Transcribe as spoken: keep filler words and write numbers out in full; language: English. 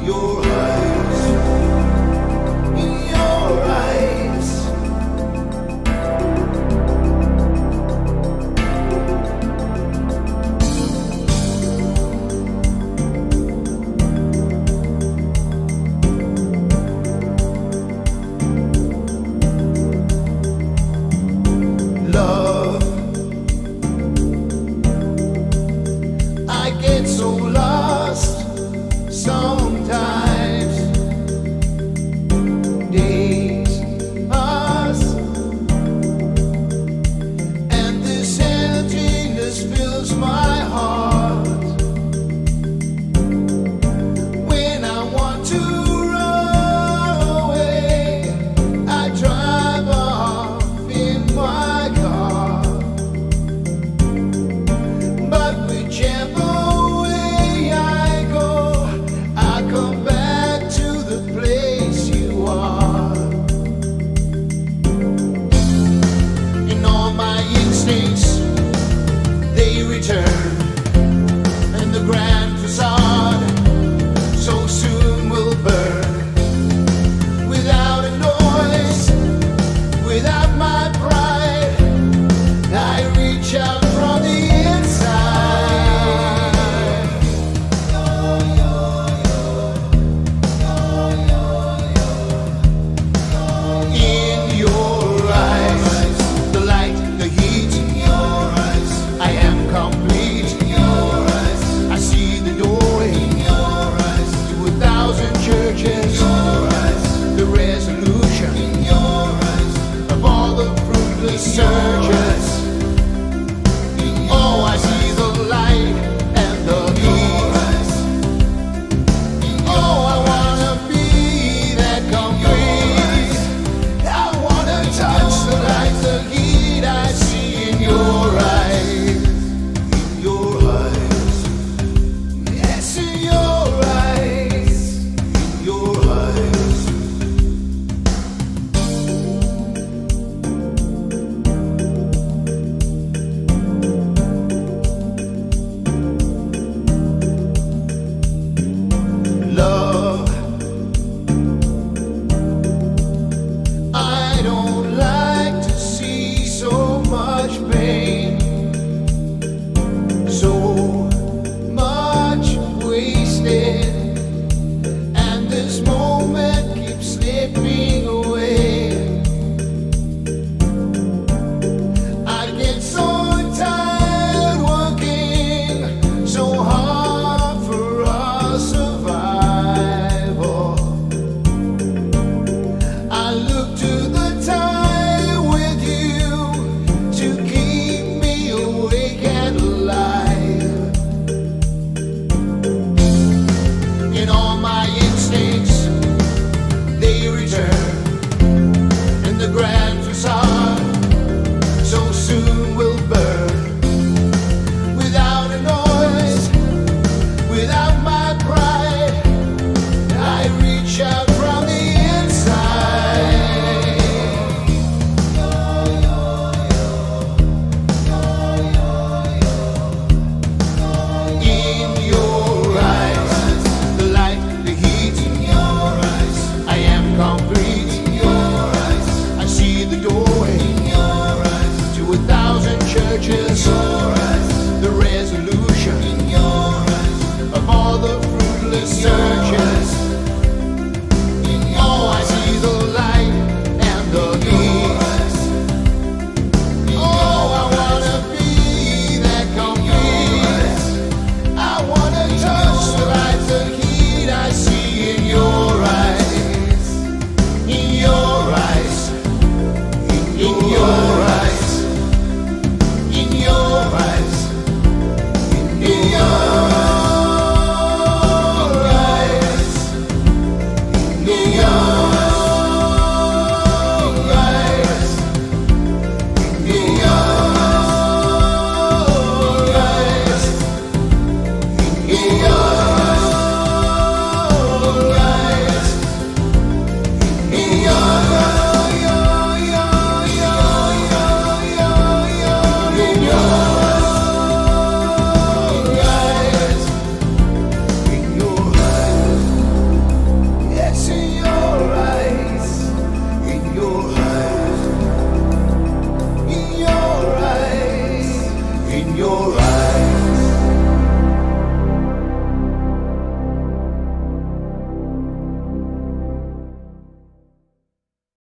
your eyes, in your eyes. Love, I get so lost sometimes. Days pass, and this emptiness fills my heart. When I want to run away, I drive off in my car. But whichever way I go, I come back to the place you are. And all my instincts, they return, and the grand facade so soon will burn. Without a noise, without my pride, I reach out from the in your eyes, the light, the heat, in your eyes, I am complete. In your eyes, I see the doorway. In your eyes, to a thousand churches. In your eyes, the resolution. In your eyes, of all the fruitless searches. Oh, I see the light and the heat. Oh, I wanna be that complete. I wanna touch the light, the heat I see in your eyes, in your eyes. Yes, in your eyes, in your eyes. Love, I don't like to see so much pain, so much wasted, and this moment keeps slipping away. I get so tired working so hard for our survival. I look to the time with you to keep me awake and alive. In all my instincts, they return, and the grand facade so soon will burn. Without a noise, without my pride, I reach out from the inside. In your eyes, the light, the heat, in your eyes, I am complete. In your eyes, I see the doorway. In your eyes, to a thousand churches. In your eyes, the resolution. In your eyes, of all the fruitless searches.